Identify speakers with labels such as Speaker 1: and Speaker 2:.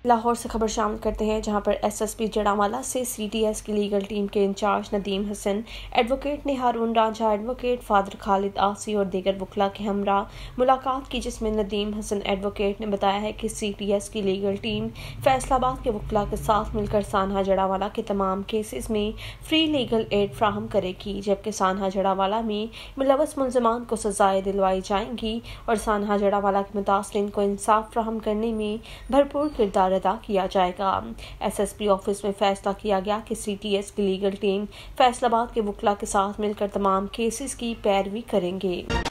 Speaker 1: लाहौर से खबर शामिल करते हैं, जहां पर एसएसपी जड़ावाला से सीटीएस की लीगल टीम के इंचार्ज नदीम हसन, एडवोकेट ने हारून रांझा, एडवोकेट फादर खालिद आसी और दीगर वकला के हमरा मुलाकात की, जिसमें नदीम हसन एडवोकेट ने बताया है कि सीटीएस की लीगल टीम फैसलाबाद के वकला के साथ मिलकर सानहा जड़ावाला के तमाम केसेस में फ्री लीगल एड फ्राहम करेगी, जबकि सानहा जड़ावाला में मुलव्वस मुल्ज़िमान को सजाएं दिलवाई जाएंगी और सानहा जड़ावाला के मुतासरीन को इंसाफ फ्राहम करने में भरपूर किरदार अदा किया जाएगा। एसएसपी ऑफिस में फैसला किया गया कि सीटीएस की लीगल टीम फैसलाबाद के वकला के साथ मिलकर तमाम केसेस की पैरवी करेंगे।